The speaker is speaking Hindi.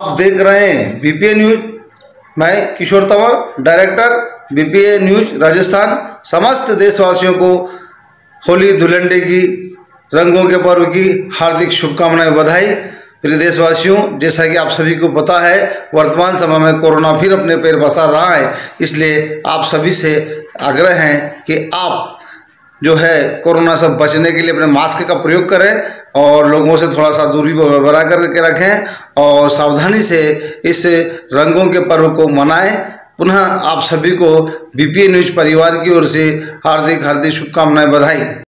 आप देख रहे हैं बीपीए न्यूज। मैं Kishore Tanwar, director BPA news Rajasthan. समस्त देशवासियों को होली धुलंडी की, रंगों के पर्व की हार्दिक शुभकामनाएं, बधाई। प्रिय देशवासियों, जैसा कि आप सभी को पता है, वर्तमान समय में कोरोना फिर अपने पैर पसार रहा है। इसलिए आप सभी से आग्रह है कि आप जो है कोरोना से बचने के लिए अपने मास्क का प्रयोग करें और लोगों से थोड़ा सा दूरी बना करके रखें और सावधानी से इस रंगों के पर्व को मनाएं। पुनः आप सभी को बीपीए न्यूज परिवार की ओर से हार्दिक शुभकामनाएं, बधाई।